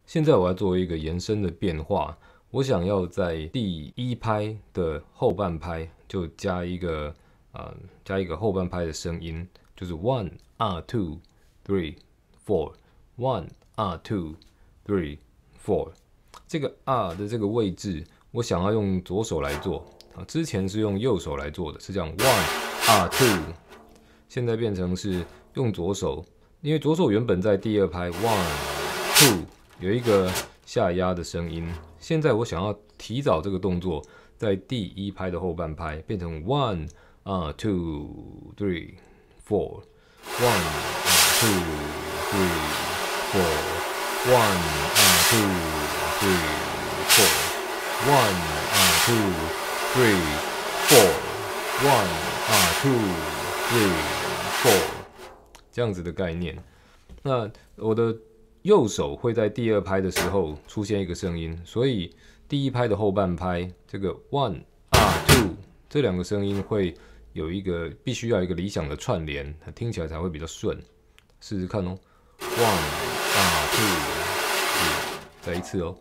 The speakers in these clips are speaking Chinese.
现在我要做一个延伸的变化，我想要在第一拍的后半拍就加一个后半拍的声音，就是 one two three four one two three four。这个 的这个位置，我想要用左手来做啊，之前是用右手来做的，是这样 one two， 现在变成是用左手，因为左手原本在第二拍 one two。有一个下压的声音，现在我想要提早这个动作，在第一拍的后半拍变成 one two three four one two three four one two three four one two three four one two three four 这样子的概念。那我的右手会在第二拍的时候出现一个声音，所以第一拍的后半拍这个 one two 这两个声音会有一个必须要一个理想的串联，它听起来才会比较顺。试试看哦 ，one two 再一次哦。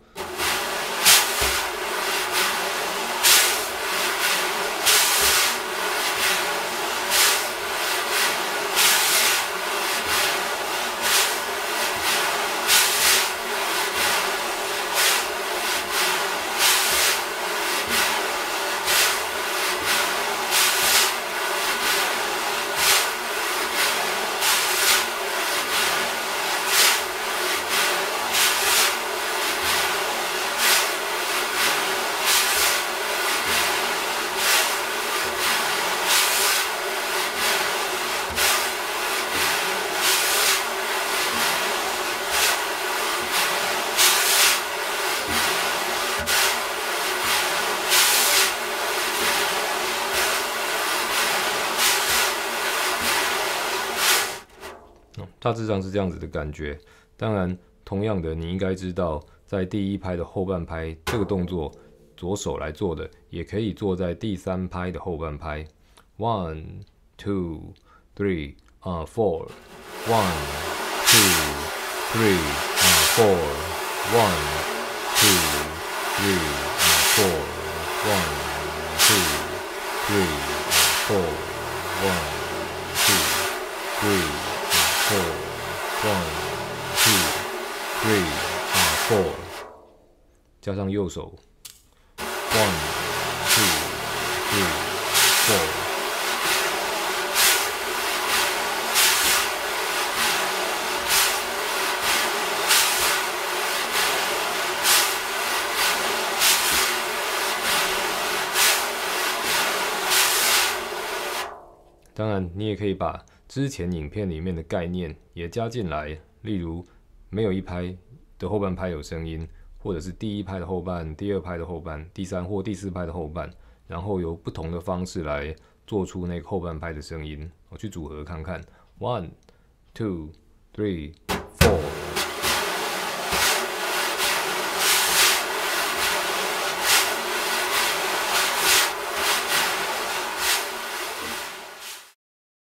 大致上是这样子的感觉。当然，同样的，你应该知道，在第一拍的后半拍这个动作，左手来做的，也可以做在第三拍的后半拍。one two three four one two three four one two three four one two three four one two three four one two three four， 加上右手 one two three four。当然，你也可以把之前影片里面的概念也加进来，例如没有一拍的后半拍有声音，或者是第一拍的后半、第二拍的后半、第三或第四拍的后半，然后由不同的方式来做出那个后半拍的声音，我去组合看看 ，one two three four。